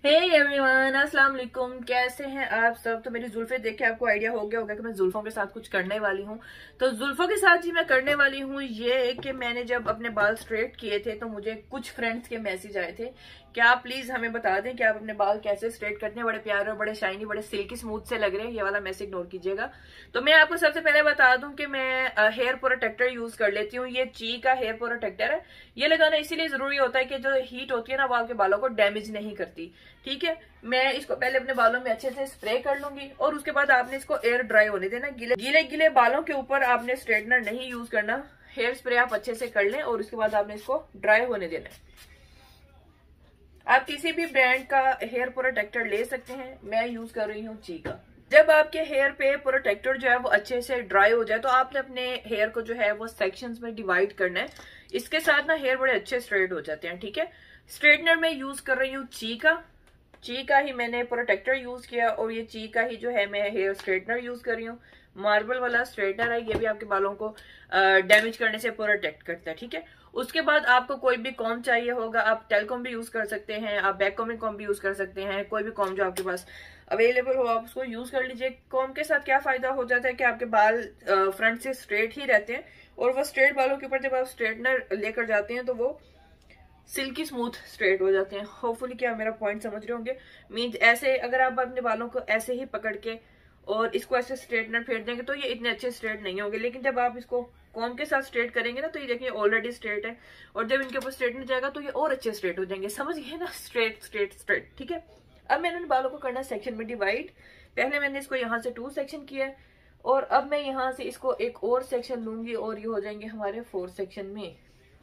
Hey everyone, अस्सलाम वालेकुम। कैसे हैं आप सब। तो मेरी जुल्फे देख के आपको आइडिया हो गया होगा कि मैं जुल्फों के साथ कुछ करने वाली हूँ। तो जुल्फों के साथ ही मैं करने वाली हूँ ये कि मैंने जब अपने बाल स्ट्रेट किए थे तो मुझे कुछ फ्रेंड्स के मैसेज आए थे कि आप प्लीज हमें बता दें कि आप अपने बाल कैसे स्ट्रेट करते हैं। बड़े प्यारे और बड़े शाइनी, बड़े सिल्की स्मूथ से लग रहे हैं। ये वाला मैसेज इग्नोर कीजिएगा। तो मैं आपको सबसे पहले बता दूं कि मैं हेयर प्रोटेक्टर यूज कर लेती हूँ। ये ची का हेयर प्रोटेक्टर है। ये लगाना इसीलिए जरूरी होता है कि जो हीट होती है ना वो आपके बालों को डैमेज नहीं करती। ठीक है, मैं इसको पहले अपने बालों में अच्छे से स्प्रे कर लूंगी और उसके बाद आपने इसको एयर ड्राई होने देना। गीले गीले गीले बालों के ऊपर आपने स्ट्रेटनर नहीं यूज करना। हेयर स्प्रे आप अच्छे से कर लें और उसके बाद आपने इसको ड्राई होने देना है। आप किसी भी ब्रांड का हेयर प्रोटेक्टर ले सकते हैं। मैं यूज कर रही हूँ ची का। जब आपके हेयर पे प्रोटेक्टर जो है वो अच्छे से ड्राई हो जाए तो आपने अपने हेयर को जो है वो सेक्शंस में डिवाइड करना है। इसके साथ ना हेयर बड़े अच्छे स्ट्रेट हो जाते हैं। ठीक है, स्ट्रेटनर में यूज कर रही हूँ ची का ही मैंने प्रोटेक्टर यूज किया और ये ची का ही जो है मैं हेयर स्ट्रेटनर यूज कर रही हूँ। मार्बल वाला स्ट्रेटनर है। ये भी आपके बालों को डैमेज करने से प्रोटेक्ट करता है। ठीक है, उसके बाद आपको कोई भी कॉम चाहिए होगा। आप टेलकॉम भी यूज कर सकते हैं, आप बैक कॉमिंग कॉम भी यूज कर सकते हैं। कोई भी कॉम जो आपके पास अवेलेबल हो आप उसको यूज कर लीजिए। कॉम के साथ क्या फायदा हो जाता है कि आपके बाल फ्रंट से स्ट्रेट ही रहते हैं और वो स्ट्रेट बालों के ऊपर जब आप स्ट्रेटनर लेकर जाते हैं तो वो सिल्की स्मूथ स्ट्रेट हो जाते हैं। होपफुली क्या मेरा पॉइंट समझ रहे होंगे। मीन्स ऐसे अगर आप अपने बालों को ऐसे ही पकड़ के और इसको ऐसे स्ट्रेटनर फेर देंगे तो ये इतने अच्छे स्ट्रेट नहीं होंगे। लेकिन जब आप इसको कॉम के साथ स्ट्रेट करेंगे ना तो ये देखिए ऑलरेडी स्ट्रेट है और जब इनके ऊपर स्ट्रेटनर जाएगा तो ये और अच्छे स्ट्रेट हो जाएंगे। समझ गए ना, स्ट्रेट स्ट्रेट स्ट्रेट। ठीक है, अब मैंने बालों को करना सेक्शन में डिवाइड। पहले मैंने इसको यहाँ से 2 सेक्शन किया है और अब मैं यहाँ से इसको एक और सेक्शन लूंगी और ये हो जाएंगे हमारे 4 सेक्शन में।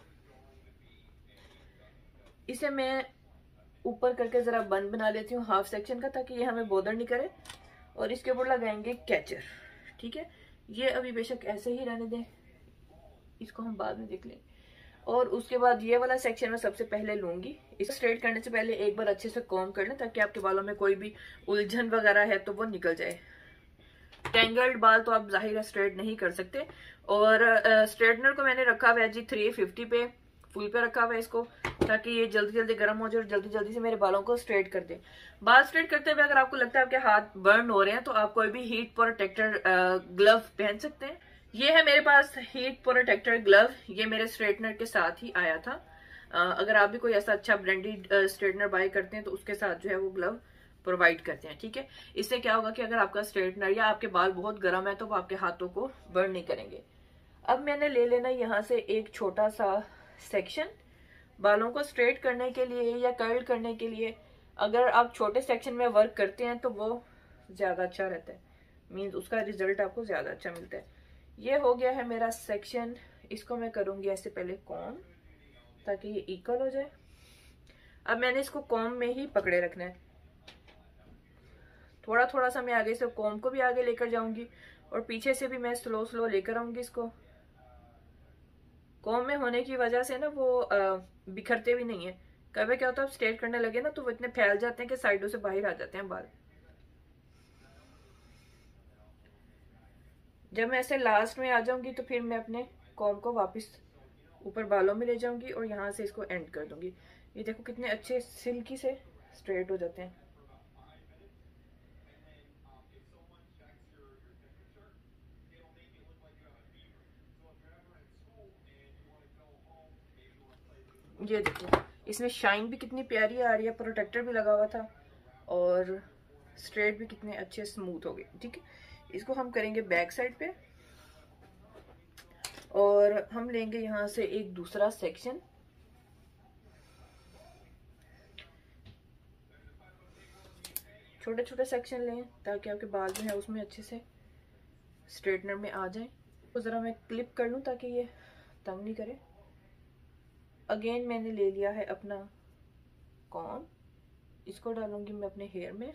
इसे मैं ऊपर करके जरा बंद बना लेती हूँ हाफ सेक्शन का ताकि ये हमें बॉदर नहीं करे और इसके ऊपर लगाएंगे कैचर। ठीक है, ये अभी बेशक ऐसे ही रहने दें, इसको हम बाद में देख लेंगे। और उसके बाद ये वाला सेक्शन मैं सबसे पहले लूंगी। इसको स्ट्रेट करने से पहले एक बार अच्छे से कॉम्ब कर लें ताकि आपके बालों में कोई भी उलझन वगैरह है तो वो निकल जाए। टेंगल्ड बाल तो आप जाहिर है स्ट्रेट नहीं कर सकते। और स्ट्रेटनर को मैंने रखा हुआ है जी 350 पे, फुल पे रखा हुआ है इसको ताकि ये जल्दी जल्दी गर्म हो जाए और जल्दी जल्दी से मेरे बालों को स्ट्रेट कर दे। बाल स्ट्रेट करते हुए अगर आपको लगता है आपके हाथ बर्न हो रहे हैं तो आप कोई भी हीट प्रोटेक्टर ग्लव पहन सकते हैं। ये है मेरे पास हीट प्रोटेक्टर ग्लव। ये मेरे स्ट्रेटनर के साथ ही आया था। अगर आप भी कोई ऐसा अच्छा ब्रांडेड स्ट्रेटनर बाय करते हैं तो उसके साथ जो है वो ग्लव प्रोवाइड करते हैं। ठीक है, इससे क्या होगा कि अगर आपका स्ट्रेटनर या आपके बाल बहुत गर्म है तो वो आपके हाथों को बर्न नहीं करेंगे। अब मैंने ले लेना यहाँ से एक छोटा सा सेक्शन बालों को स्ट्रेट करने के लिए या कर्ल करने के लिए। अगर आप छोटे सेक्शन में वर्क करते हैं तो वो ज्यादा अच्छा रहता है। मीन्स उसका रिजल्ट आपको ज्यादा अच्छा मिलता है। ये हो गया है मेरा सेक्शन। इसको मैं करूंगी ऐसे पहले कॉम ताकि ये इक्वल हो जाए। अब मैंने इसको कॉम में ही पकड़े रखना है। थोड़ा थोड़ा सा मैं आगे से कॉम को भी आगे लेकर जाऊंगी और पीछे से भी मैं स्लो स्लो लेकर आऊंगी इसको। कॉम में होने की वजह से ना वो बिखरते भी नहीं है। कभी क्या होता है स्ट्रेट करने लगे ना तो वो इतने फैल जाते हैं कि साइडों से बाहर आ जाते हैं बाल। जब मैं ऐसे लास्ट में आ जाऊंगी तो फिर मैं अपने कॉम को वापस ऊपर बालों में ले जाऊंगी और यहाँ से इसको एंड कर दूंगी। ये देखो कितने अच्छे सिल्की से स्ट्रेट हो जाते हैं। ये देखो इसमें शाइन भी कितनी प्यारी आ रही है। प्रोटेक्टर भी लगा हुआ था और स्ट्रेट भी कितने अच्छे स्मूथ हो गए। ठीक है, इसको हम करेंगे बैक साइड पे और हम लेंगे यहाँ से एक दूसरा सेक्शन। छोटे छोटे सेक्शन लें ताकि आपके बाल जो है उसमें अच्छे से स्ट्रेटनर में आ जाए। तो ज़रा मैं क्लिप कर लूँ ताकि ये तंग नहीं करे। अगेन मैंने ले लिया है अपना कॉम। इसको डालूंगी मैं अपने हेयर में।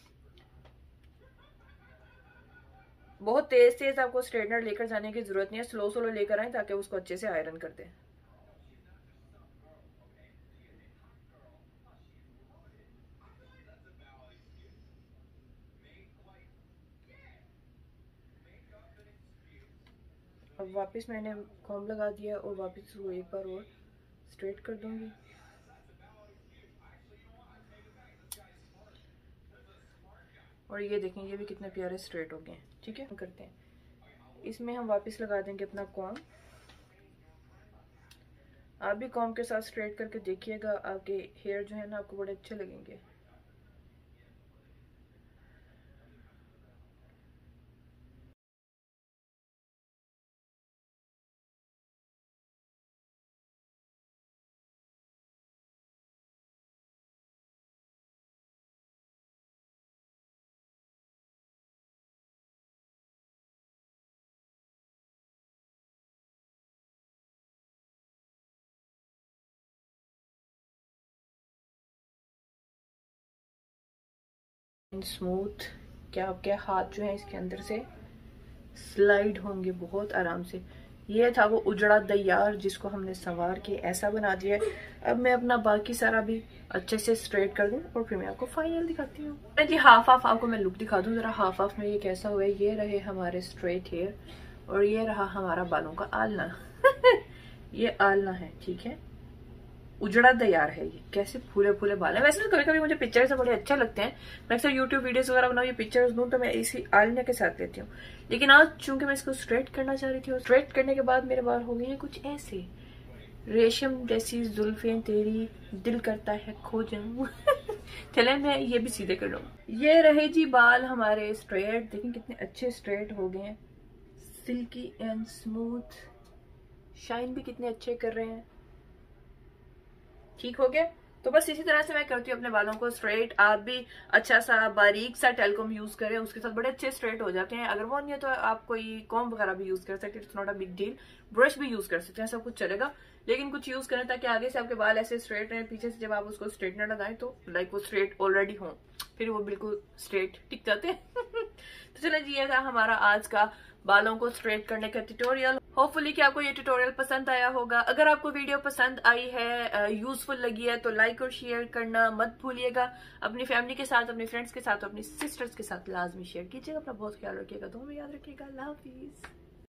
बहुत तेज तेज आपको स्ट्रेटनर लेकर जाने की जरूरत नहीं है, स्लो स्लो लेकर आए ताकि उसको अच्छे से आयरन कर दें। अब वापस मैंने कॉम लगा दिया और वापस इसको एक बार और स्ट्रेट कर दूंगी। और ये देखें ये भी कितने प्यारे स्ट्रेट हो गए हैं। ठीक है, करते हैं इसमें हम वापस लगा देंगे अपना कॉम। आप भी कॉम के साथ स्ट्रेट करके देखिएगा, आपके हेयर जो है ना आपको बड़े अच्छे लगेंगे। स्मूथ क्या आपके हाथ जो है इसके अंदर से स्लाइड होंगे बहुत आराम से। ये था वो उजड़ा दयार जिसको हमने संवार के ऐसा बना दिया है। अब मैं अपना बाकी सारा भी अच्छे से स्ट्रेट कर दूं और फिर मैं आपको फाइनल दिखाती हूँ जी। हाफ हाफ आपको मैं लुक दिखा दूं जरा। हाफ हाफ में ये कैसा हुआ है। ये रहे हमारे स्ट्रेट हेयर और ये रहा हमारा बालों का आलना ये आलना है, ठीक है। उजड़ा तैयार है ये, कैसे फूले फूले बाल है। वैसे तो कभी कभी मुझे पिक्चर से बड़े अच्छे लगते हैं, मैं अक्सर यूट्यूब वीडियोस वगैरह बनाऊँ ये पिक्चर्स दूं तो मैं इसी आलने के साथ लेती हूँ। लेकिन आज चूंकि मैं इसको स्ट्रेट करना चाह रही थी और स्ट्रेट करने के बाद मेरे बाल हो गए हैं कुछ ऐसे। रेशम जैसी जुल्फें तेरी दिल करता है खो जाऊं चले मैं ये भी सीधे कर लूँ। ये रहे जी बाल हमारे स्ट्रेट, देखें कितने अच्छे स्ट्रेट हो गए हैं, सिल्की एंड स्मूथ, शाइन भी कितने अच्छे कर रहे हैं। ठीक हो गया। तो बस इसी तरह से मैं करती हूँ अपने बालों को स्ट्रेट। आप भी अच्छा सा बारीक सा टेलकॉम यूज करें, उसके साथ बड़े अच्छे स्ट्रेट हो जाते हैं। अगर वो नहीं है तो आप कोई कॉम वगैरह भी यूज कर सकते हैं, it's not a big deal. Brush भी यूज कर सकते हैं, सब कुछ चलेगा, लेकिन कुछ यूज करें ताकि आगे से आपके बाल ऐसे स्ट्रेट रहें, पीछे से जब आप उसको स्ट्रेटनर लगाएं तो लाइक वो स्ट्रेट ऑलरेडी हो, फिर वो बिल्कुल स्ट्रेट टिक जाते हैं तो चले जी, ये था हमारा आज का बालों को स्ट्रेट करने का ट्यूटोरियल। होपफुली कि आपको ये ट्यूटोरियल पसंद आया होगा। अगर आपको वीडियो पसंद आई है, यूजफुल लगी है, तो लाइक और शेयर करना मत भूलिएगा। अपनी फैमिली के साथ, अपने फ्रेंड्स के साथ, अपनी सिस्टर्स के साथ लाजमी शेयर कीजिएगा। अपना बहुत ख्याल रखिएगा, तो हमें याद रखिएगा। अल्लाह हाफिज।